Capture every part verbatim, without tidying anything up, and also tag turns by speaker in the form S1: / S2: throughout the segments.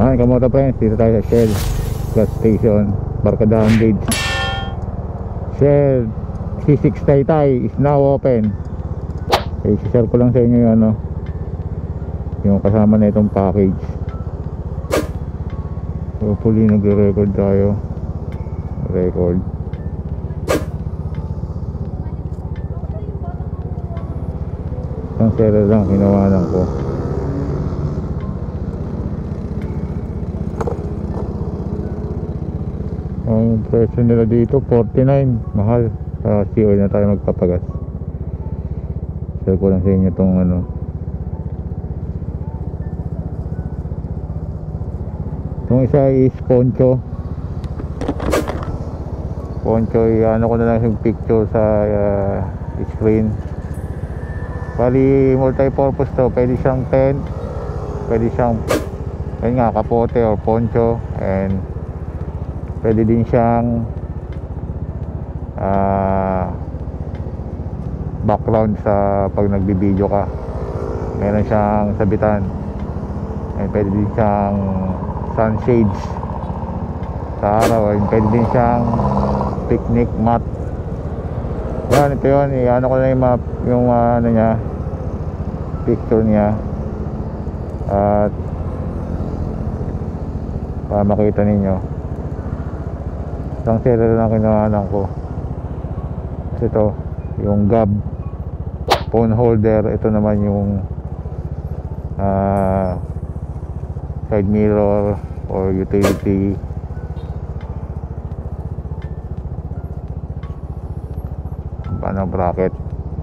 S1: Ah, kamoto friends, dito tayo sa Shell gas station, Barkadahan Bridge. Shell C six Taytay is now open. Okay, share ko lang sa inyo yung ano, yung kasama na itong package. Hopefully nagre-record tayo. Record. Isang seller lang hinawanan ko. Ang presyo nila dito forty-nine, mahal. Sa C O na tayo magpapagas. Share ko lang sa inyo itong ano. Itong isa is Poncho. Poncho, ano ko na lang yung picture sa uh, screen. Bali multi-purpose to. Pwede siyang tent, pwede siyang ayun nga, kapote or poncho, and pwede din siyang uh, background sa pag nagbibideo ka. Meron siyang sabitan, and pwede din siyang sunshades sa araw, and pwede din siyang picnic mat. Yan, ito yun, i-ano ko na yung map, yung uh, ano niya, picture niya, at para makita ninyo. Isang seller lang kinahanan ko. Ito yung gab phone holder. Ito naman yung uh, side mirror or utility. Paano bracket,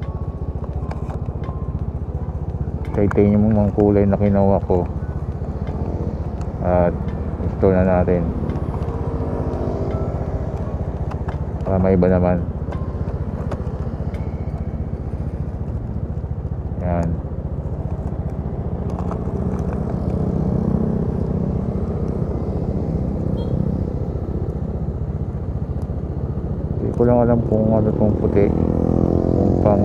S1: titanium ang kulay na kinuha ko, at install na natin para may iba naman. Yan. Hindi ko lang alam kung ano itong puti, kung pang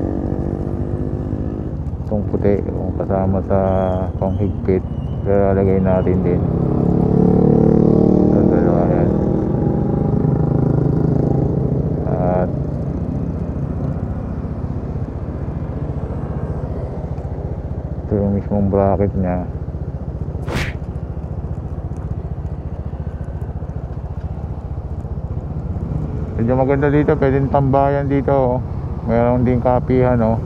S1: itong puti, kung kasama sa panghigpit. Pero lagay natin din. Ito, dalawa yan. At ito yung mismong bracket nya. Medyo maganda dito, pwedeng tambayan dito. Meron din kapihan, oh.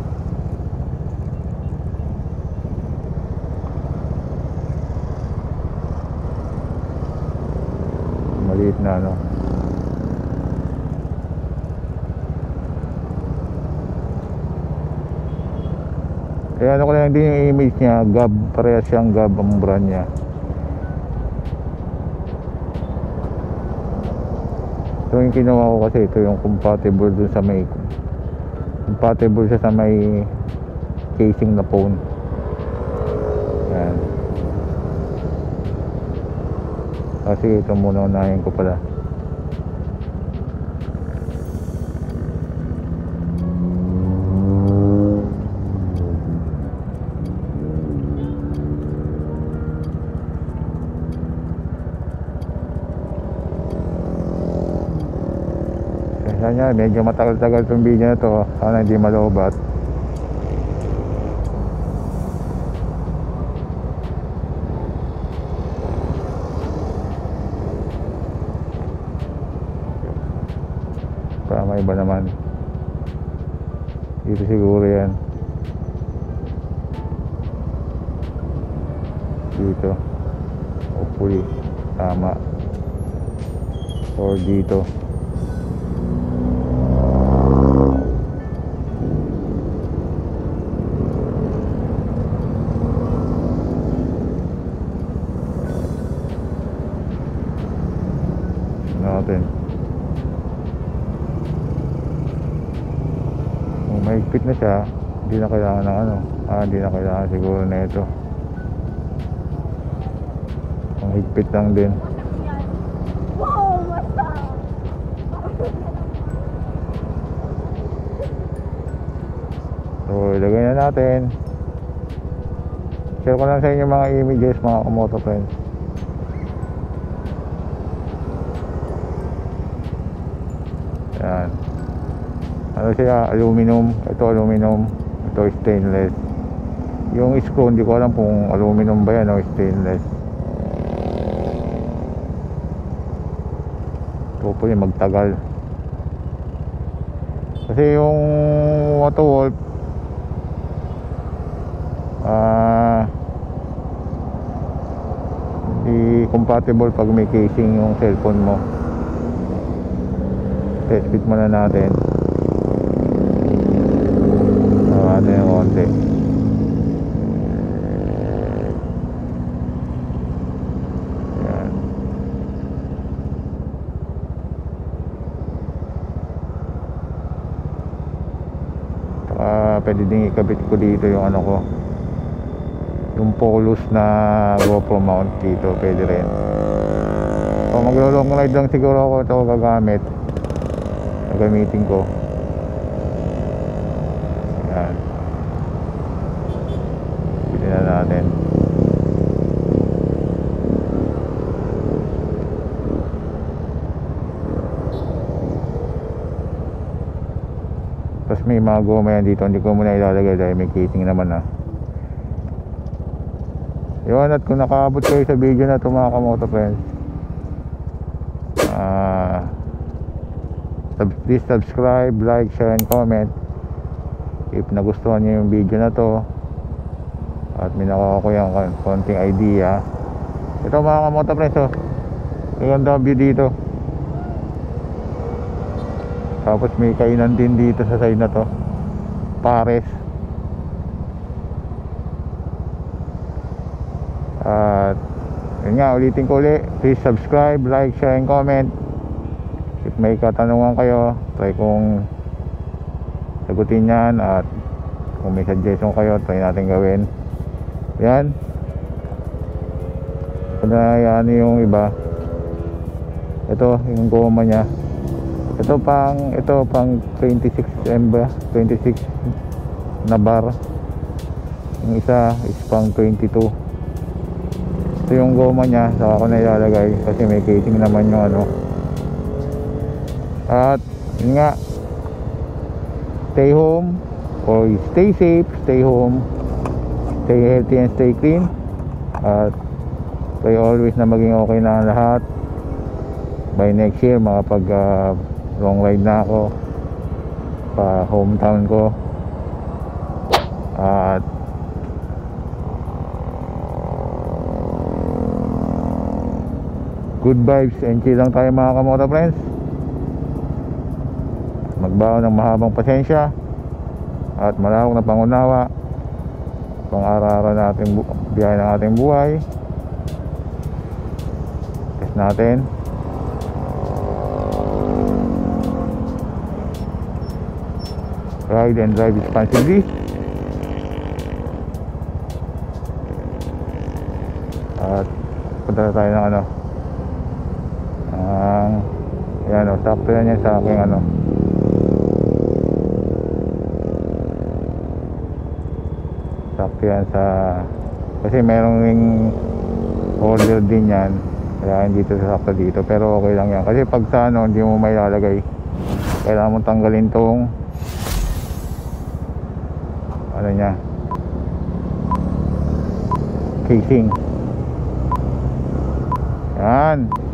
S1: Maliit na, no. Kaya ano ko lang din yung image niya, Gab, parehas siyang Gab ang brand niya. Ito yung kinuha ko kasi ito yung compatible dun sa may compatible siya sa may casing na phone. Yan. Kasi ito muna unahin ko pala. Kaya medyo matagal-tagal itong video na to. Sana hindi malobat. Para may iba naman. Dito siguro yan. Dito. Hopefully tama. Or dito. Natin. Kung mahigpit na siya, hindi na kailangan ng ano, ah, hindi na kailangan siguro na ito. Kung higpit lang din.
S2: Wow, basta!
S1: So, ilagay na natin. Share ko lang sa inyo mga images, mga Kamoto friends. Yan. Ano siya, aluminum. Ito aluminum, ito stainless. Yung screw hindi ko alam kung aluminum ba yan o stainless. Ito po yung magtagal. Kasi yung Autowolf ah hindi compatible pag may casing yung cellphone mo. Test fit muna natin. Ano yung konti. Yan. Saka pwede din ikabit ko dito yung ano ko, yung Polus na GoPro mount dito, pwede rin. So maglo-long ride lang siguro ako ito gagamit. Gagamitin ko. Yan. Pili na natin. Tapos may mga goma yan dito. Hindi ko muna ilalagay dahil may casing naman ah. Yun, at kung nakaabot kayo sa video na ito mga kamoto friends, ah uh, please subscribe, like, share, and comment if nagustuhan niyo yung video na to at may nakuha ko yung konting idea. Ito mga kamoto friends, oh, yung view dito. Tapos may kainan din dito sa side na to, pares. At yun nga, ulitin ko ulit, please subscribe, like, share, and comment. If may katanungan kayo, try kong sagutin yan. At kung may suggestion kayo, try natin gawin. Yan. Kung na yan yung iba, ito yung goma nya. Ito pang ito pang twenty-six M ba? twenty-six na bar. Yung isa is pang twenty-two. Ito yung goma nya, saka ako na ilalagay kasi may casing naman yung ano. At yun nga, stay home or stay safe, stay home, stay healthy and stay clean. At try always na maging okay na ang lahat. By next year makapag uh, long ride na ako pa hometown ko. At good vibes and chill lang tayo mga kamoto friends. Magbaon ng mahabang pasensya at malawak na pangunawa pang araw-araw natin biyahe ng ating buhay. Test natin. Ride and drive responsibly. At punta na tayo ng ano, ang yan o, sakto yan yan sa aking ano, sakto yan sa, kasi merong order din yan, kaya hindi ito sakto dito, pero okay lang yan kasi pag sa ano hindi mo may lalagay, kailangan mong tanggalin tong ano nya, casing. Yan.